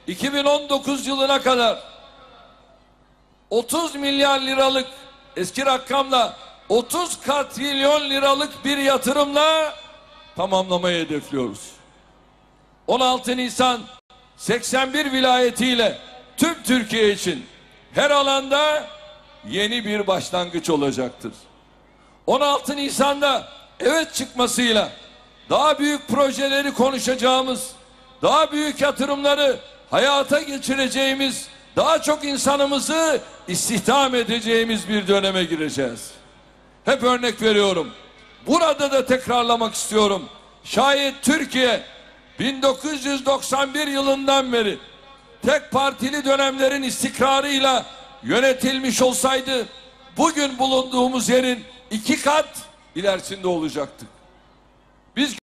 2019 yılına kadar 30 milyar liralık, eski rakamla 30 katrilyon liralık bir yatırımla tamamlamayı hedefliyoruz. 16 Nisan 81 vilayetiyle tüm Türkiye için her alanda yeni bir başlangıç olacaktır. 16 Nisan'da evet çıkmasıyla daha büyük projeleri konuşacağımız, daha büyük yatırımları hayata geçireceğimiz, daha çok insanımızı istihdam edeceğimiz bir döneme gireceğiz. Hep örnek veriyorum. Burada da tekrarlamak istiyorum. Şayet Türkiye 1991 yılından beri tek partili dönemlerin istikrarıyla yönetilmiş olsaydı bugün bulunduğumuz yerin 2 kat ilerisinde olacaktık. Biz